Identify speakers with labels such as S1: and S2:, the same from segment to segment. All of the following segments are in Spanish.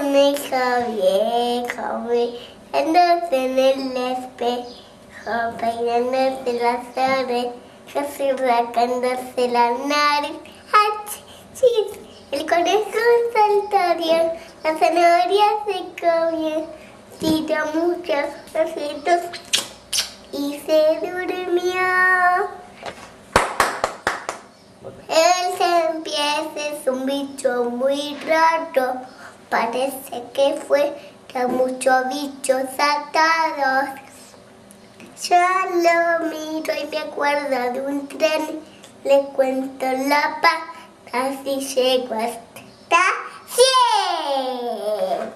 S1: conejo viejo, mirándose en el espejo, peinándose las orejas y rascándose la nariz. ¡Achis! El conejo saltaría, la zanahoria se comió, tiró muchos ositos y se durmió. El serpiente es un bicho muy raro, parece que fue de muchos bichos atados. Yo lo miro y me acuerdo de un tren, le cuento la pata si llego hasta 100.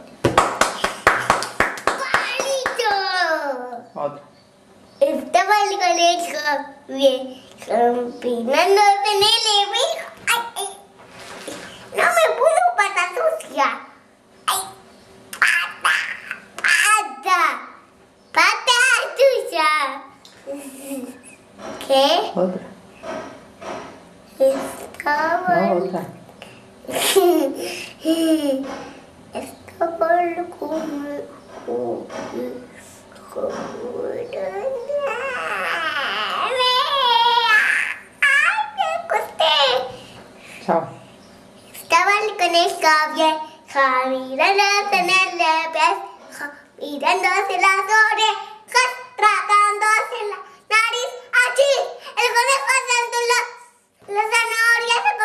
S1: ¡Palito!
S2: Otro.
S1: Estaba el conejo viejo empinándose en el espejo. ¡Ay, ay! ¡No me puso pata sucia! ¡Ay! ¡Pata! ¡Pata sucia! ¿Qué?
S2: Otra.
S1: Estaba...
S2: No, otra.
S1: Estaba el conejo.
S2: Chao.
S1: Estaba el conejo viejo mirándose en el espejo, mirándose las orejas, tratándose la nariz. ¡Achí! El conejo saltó la zanahoria se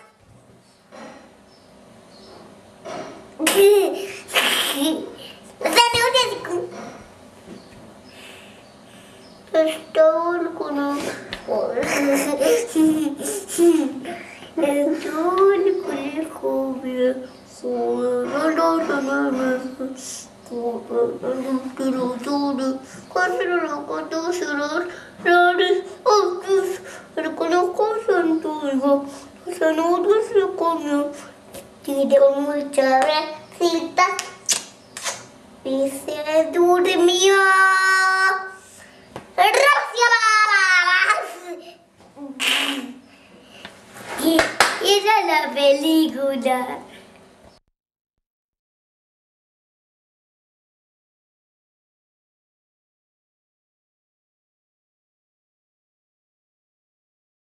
S1: comió. La zanahoria se comió. Estaba el conejo. Estaba el conejo viejo. El conejo sentó la zanahoria se comió. Tiró muchas recitas y se durmió. Y esa es la película.